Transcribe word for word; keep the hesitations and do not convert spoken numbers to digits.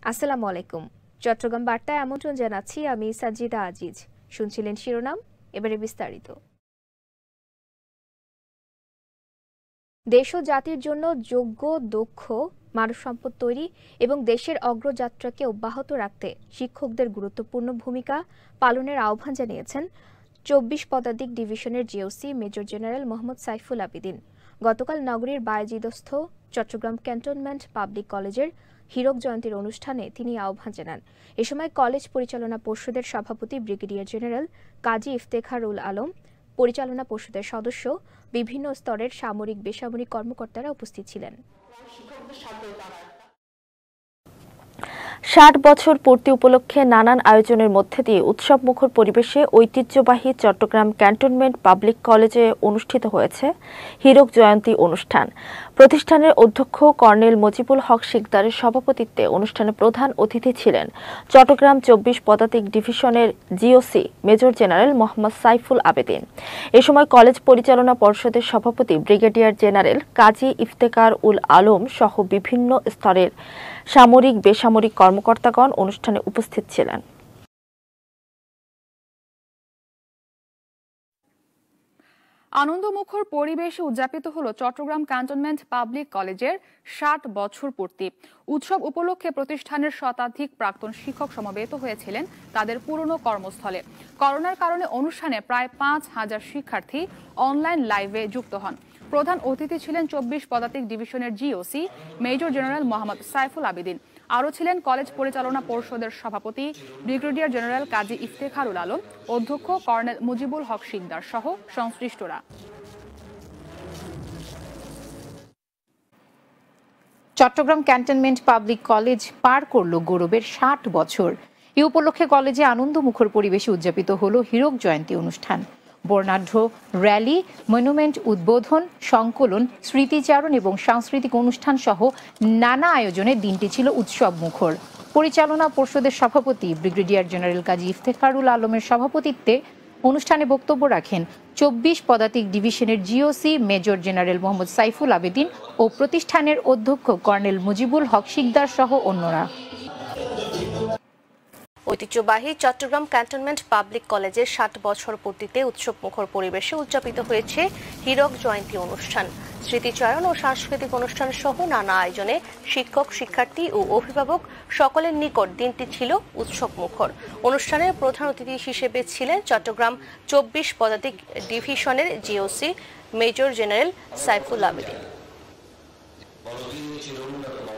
আসসালামু আলাইকুম। চট্টগ্রাম বার্তায় আমন্ত্রণ জানাচ্ছি আমি সাজিদা আজিজ। শুনছিলেন শিরোনাম, এবারে বিস্তারিত। দেশ ও জাতির জন্য যোগ্য দক্ষ মানব সম্পদ তৈরি এবং দেশের অগ্রযাত্রাকে অব্যাহত রাখতে শিক্ষকদের গুরুত্বপূর্ণ ভূমিকা পালনের আহ্বান জানিয়েছেন চব্বিশ পদাতিক ডিভিশনের GOC major general Mohammad Saiful Abidin. গতকাল নগরীর বায়েজিদস্থ চট্টগ্রাম ক্যান্টনমেন্ট পাবলিক কলেজের হীরক জয়ন্তীর অনুষ্ঠানে তিনি আহ্বান জানান। এ সময় কলেজ পরিচালনা পর্ষদের সভাপতি ব্রিগেডিয়ার জেনারেল কাজী ইফতেখারুল আলম, পরিচালনা পর্ষদের সদস্য, বিভিন্ন স্তরের সামরিক বেসামরিক কর্মকর্তারা উপস্থিত ছিলেন। ষাট বছর পূর্তি উপলক্ষে নানান আয়োজনের মধ্যে দিয়ে উৎসবমুখর পরিবেশে ঐতিহ্যবাহী চট্টগ্রাম ক্যান্টনমেন্ট পাবলিক কলেজে অনুষ্ঠিত হয়েছে হীরক জয়ন্তী অনুষ্ঠান। প্রতিষ্ঠানের অধ্যক্ষ কর্নেল মজিবুল হক শিকদারের সভাপতিত্বে অনুষ্ঠানে প্রধান অতিথি ছিলেন চট্টগ্রাম চব্বিশ পদাতিক ডিভিশনের GOC major general Mohammad Saiful Abedin. এ সময় কলেজ পরিচালনা পর্ষদের সভাপতি ব্রিগেডিয়ার জেনারেল কাজী ইফতেখার উল আলম সহ বিভিন্ন স্তরের সামরিক বেসামরিক কর্মকর্তাগণ অনুষ্ঠানে উপস্থিত ছিলেন। আনন্দমুখর পরিবেশে উদযাপিত হলো চট্টগ্রাম ক্যান্টনমেন্ট পাবলিক কলেজের ষাট বছর পূর্তি। উৎসব উপলক্ষে প্রতিষ্ঠানের শতাধিক প্রাক্তন শিক্ষক সমবেত হয়েছিলেন তাদের পুরনো কর্মস্থলে। করোনার কারণে অনুষ্ঠানে প্রায় পাঁচ হাজার শিক্ষার্থী অনলাইন লাইভে যুক্ত হন। প্রধান অতিথি ছিলেন চব্বিশ পদাতিক ডিভিশনের GOC major general Mohammad Saiful Abidin. আরও ছিলেন কলেজ পরিচালনা পর্ষদের সভাপতি ব্রিগেডিয়ার জেনারেল কাজী ইফতেখারুল আলম, অধ্যক্ষ কর্নেল মুজিবুল হক শিকদার সহ সংশ্লিষ্টরা। চট্টগ্রাম ক্যান্টনমেন্ট পাবলিক কলেজ পার করল গৌরবের ষাট বছর। এ উপলক্ষে কলেজে আনন্দমুখর পরিবেশে উদযাপিত হল হীরক জয়ন্তী অনুষ্ঠান। বর্ণাঢ্য র্যালি, মনুমেন্ট উদ্বোধন, সংকলন, স্মৃতিচারণ এবং সাংস্কৃতিক অনুষ্ঠান সহ নানা আয়োজনে দিনটি ছিল উৎসব মুখর। পরিচালনা পর্ষদের সভাপতি ব্রিগেডিয়ার জেনারেল কাজী ইফতেখারুল আলমের সভাপতিত্বে অনুষ্ঠানে বক্তব্য রাখেন চব্বিশ পদাতিক ডিভিশনের GOC major general Mohammad Saiful Abedin ও প্রতিষ্ঠানের অধ্যক্ষ কর্নেল মুজিবুল হক শিকদার সহ অন্যরা। ঐতিহ্যবাহী চট্টগ্রাম ক্যান্টনমেন্ট পাবলিক কলেজের ষাট বছর পূর্তিতে উৎসবমুখর পরিবেশে উদযাপিত হয়েছে হীরক জয়ন্তী অনুষ্ঠান। স্মৃতিচারণ ও সাংস্কৃতিক অনুষ্ঠান সহ নানা আয়োজনে শিক্ষক, শিক্ষার্থী ও অভিভাবক সকলের নিকট দিনটি ছিল উৎসবমুখর। অনুষ্ঠানের প্রধান অতিথি হিসেবে ছিলেন চট্টগ্রাম চব্বিশ পদাতিক ডিভিশনের GOC major general Saiful Abedin.